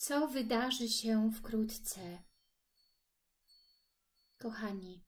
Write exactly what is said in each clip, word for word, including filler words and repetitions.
Co wydarzy się wkrótce? Kochani,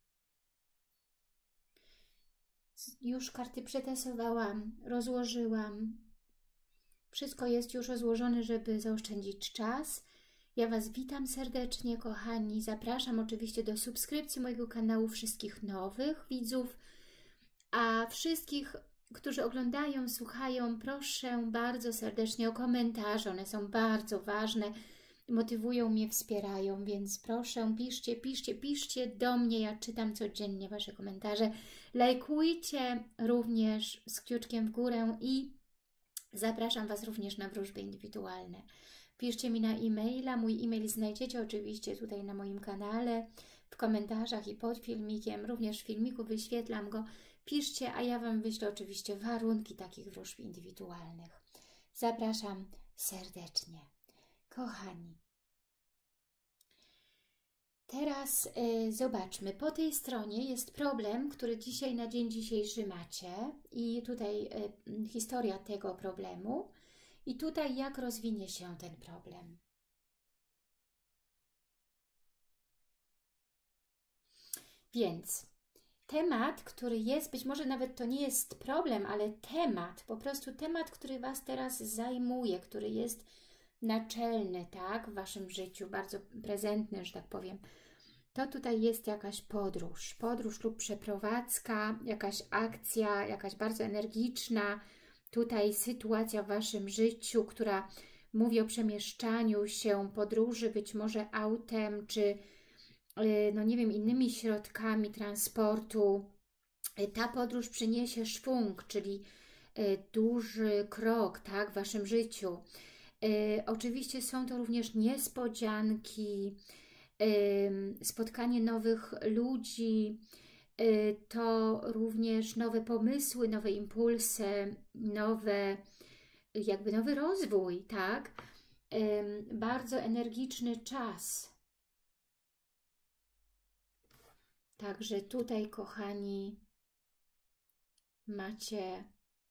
już karty przetasowałam, rozłożyłam. Wszystko jest już rozłożone, żeby zaoszczędzić czas. Ja Was witam serdecznie, kochani. Zapraszam oczywiście do subskrypcji mojego kanału wszystkich nowych widzów, a wszystkich, którzy oglądają, słuchają, proszę bardzo serdecznie o komentarze. One są bardzo ważne, motywują mnie, wspierają, więc proszę, piszcie, piszcie, piszcie do mnie. Ja czytam codziennie Wasze komentarze. Lajkujcie również z kciuczkiem w górę i zapraszam Was również na wróżby indywidualne. Piszcie mi na e-maila. Mój e-mail znajdziecie oczywiście tutaj na moim kanale, w komentarzach i pod filmikiem. Również w filmiku wyświetlam go. Piszcie, a ja Wam wyślę oczywiście warunki takich wróżb indywidualnych. Zapraszam serdecznie. Kochani, teraz y, zobaczmy. Po tej stronie jest problem, który dzisiaj na dzień dzisiejszy macie i tutaj y, historia tego problemu i tutaj jak rozwinie się ten problem. Więc temat, który jest, być może nawet to nie jest problem, ale temat, po prostu temat, który Was teraz zajmuje, który jest naczelny, tak, w Waszym życiu, bardzo prezentny, że tak powiem, to tutaj jest jakaś podróż, podróż lub przeprowadzka, jakaś akcja, jakaś bardzo energiczna, tutaj sytuacja w Waszym życiu, która mówi o przemieszczaniu się, podróży, być może autem, czy no nie wiem, innymi środkami transportu. Ta podróż przyniesie szwung, czyli duży krok, tak, w Waszym życiu. Oczywiście są to również niespodzianki, spotkanie nowych ludzi, to również nowe pomysły, nowe impulsy, nowe, jakby nowy rozwój, tak? Bardzo energiczny czas. Także tutaj, kochani, macie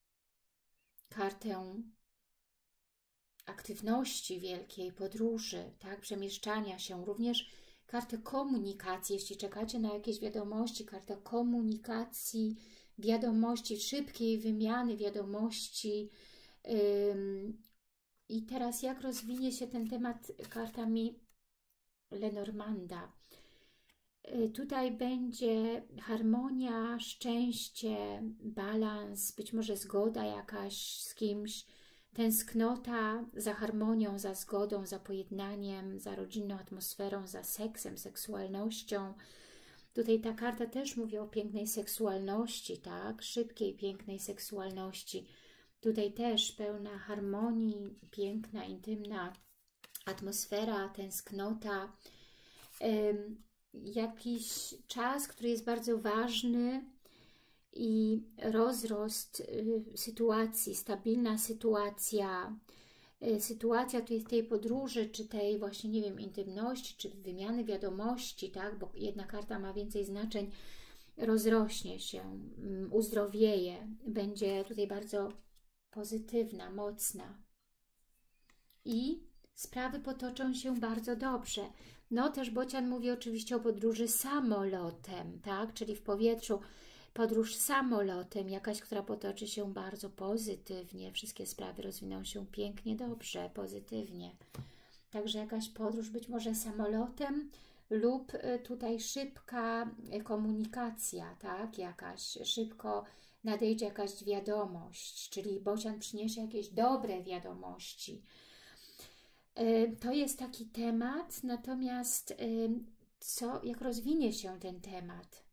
kartę aktywności wielkiej, podróży, tak, przemieszczania się, również kartę komunikacji, jeśli czekacie na jakieś wiadomości, karta komunikacji, wiadomości, szybkiej wymiany wiadomości. Ym, I teraz jak rozwinie się ten temat kartami Lenormanda? Yy, tutaj będzie harmonia, szczęście, balans, być może zgoda jakaś z kimś, tęsknota za harmonią, za zgodą, za pojednaniem, za rodzinną atmosferą, za seksem, seksualnością. Tutaj ta karta też mówi o pięknej seksualności, tak? Szybkiej, pięknej seksualności. Tutaj też pełna harmonii, piękna, intymna atmosfera, tęsknota. Ym, jakiś czas, który jest bardzo ważny, i rozrost y, sytuacji, stabilna sytuacja, y, sytuacja tutaj tej podróży, czy tej właśnie, nie wiem, intymności, czy wymiany wiadomości, tak, bo jedna karta ma więcej znaczeń, rozrośnie się, y, uzdrowieje, będzie tutaj bardzo pozytywna, mocna i sprawy potoczą się bardzo dobrze. No też Bocian mówi oczywiście o podróży samolotem, tak, czyli w powietrzu, podróż samolotem, jakaś, która potoczy się bardzo pozytywnie. Wszystkie sprawy rozwiną się pięknie, dobrze, pozytywnie. Także jakaś podróż być może samolotem lub tutaj szybka komunikacja, tak? Jakaś szybko nadejdzie jakaś wiadomość, czyli Bocian przyniesie jakieś dobre wiadomości. To jest taki temat, natomiast co, jak rozwinie się ten temat?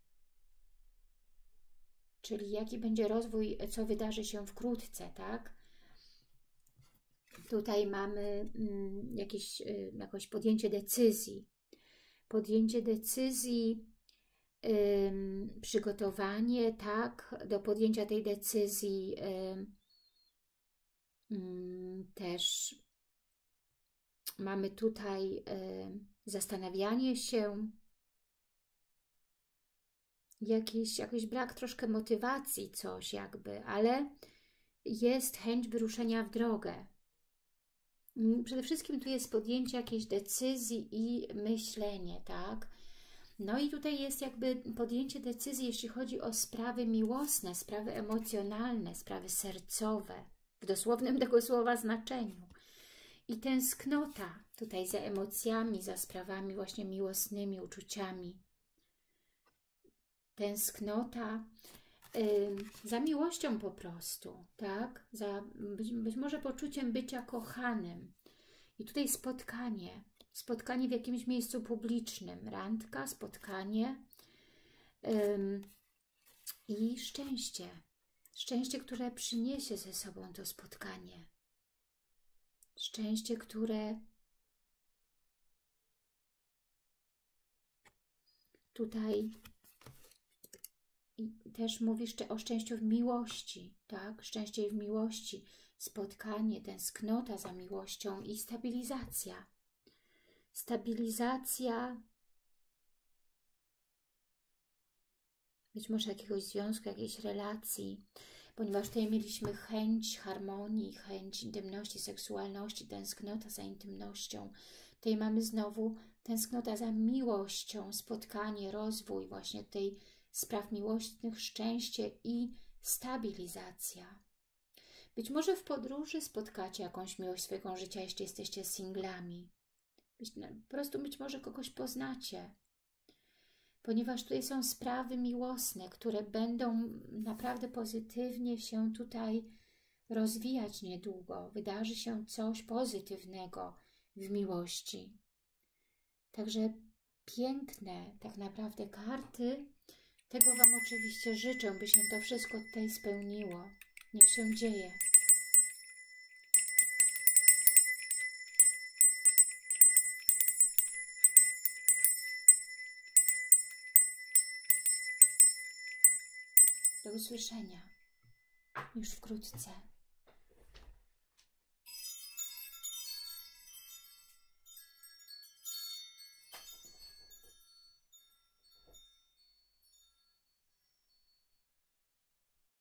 Czyli jaki będzie rozwój, co wydarzy się wkrótce, tak? Tutaj mamy mm, jakieś, y, jakieś podjęcie decyzji. Podjęcie decyzji, y, przygotowanie, tak, do podjęcia tej decyzji y, y, też mamy tutaj y, zastanawianie się, Jakiś, jakiś brak troszkę motywacji, coś jakby, ale jest chęć wyruszenia w drogę. Przede wszystkim tu jest podjęcie jakiejś decyzji i myślenie, tak? No i tutaj jest jakby podjęcie decyzji, jeśli chodzi o sprawy miłosne, sprawy emocjonalne, sprawy sercowe, w dosłownym tego słowa znaczeniu. I tęsknota tutaj za emocjami, za sprawami właśnie miłosnymi, uczuciami. Tęsknota y, za miłością po prostu, tak? Za być, być może poczuciem bycia kochanym. I tutaj spotkanie, spotkanie w jakimś miejscu publicznym, randka, spotkanie ym, i szczęście. Szczęście, które przyniesie ze sobą to spotkanie. Szczęście, które tutaj też mówi o szczęściu w miłości, tak? Szczęście w miłości, spotkanie, tęsknota za miłością i stabilizacja. Stabilizacja być może jakiegoś związku, jakiejś relacji, ponieważ tutaj mieliśmy chęć harmonii, chęć intymności, seksualności, tęsknota za intymnością. Tutaj mamy znowu tęsknota za miłością, spotkanie, rozwój właśnie tej spraw miłosnych, szczęście i stabilizacja. Być może w podróży spotkacie jakąś miłość swojego życia, jeśli jesteście singlami. Być, po prostu być może kogoś poznacie. Ponieważ tutaj są sprawy miłosne, które będą naprawdę pozytywnie się tutaj rozwijać niedługo. Wydarzy się coś pozytywnego w miłości. Także piękne tak naprawdę karty. Tego Wam oczywiście życzę, by się to wszystko tutaj spełniło. Niech się dzieje. Do usłyszenia już wkrótce.